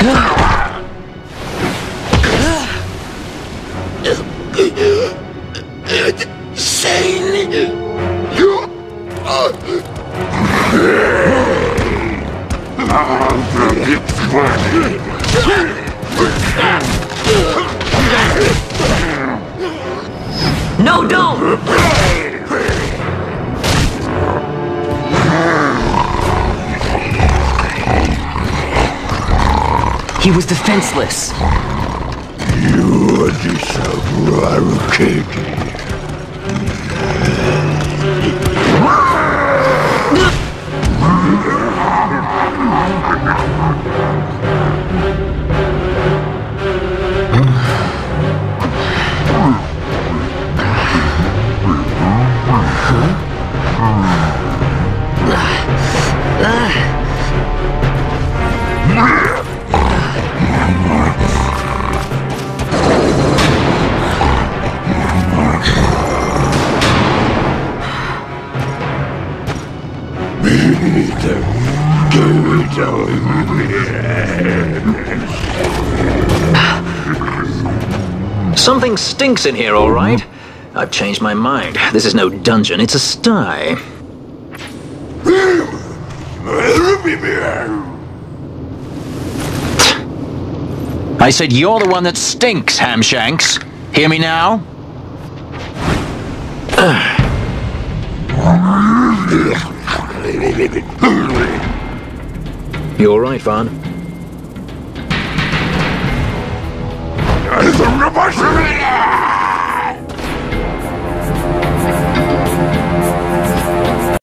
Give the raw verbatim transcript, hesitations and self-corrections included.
Insane! You are... No, don't! He was defenseless. You disagree. Something stinks in here, all right? I've changed my mind. This is no dungeon, it's a sty. I said you're the one that stinks, Hamshanks. Hear me now? You all right, Vaughn? It's a